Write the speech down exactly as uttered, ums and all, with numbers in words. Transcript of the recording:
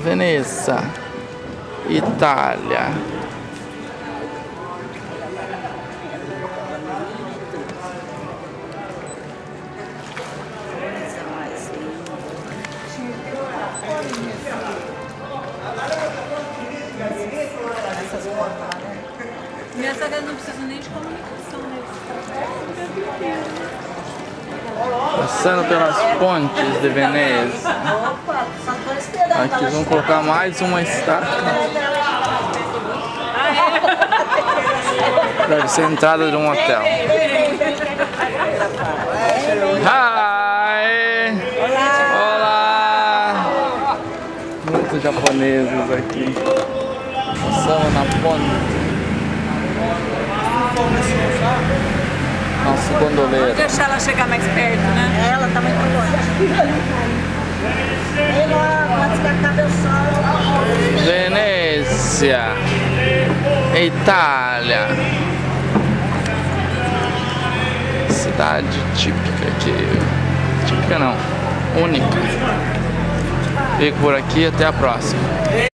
Veneza, Itália. Nessa vez não precisa nem de comunicação, né? Passando pelas pontes de Veneza. Aqui vamos colocar mais uma estátua. Deve ser a entrada de um hotel. Hi! Olá! Muitos japoneses aqui. Passamos na ponte. Nosso gondoleiro. Vamos deixar ela chegar mais perto, né? Ela tá muito longe. Ei, logo, antes que acabe o sol. Venezia, Itália. Cidade típica aqui. Típica não, única. Fico por aqui, até a próxima.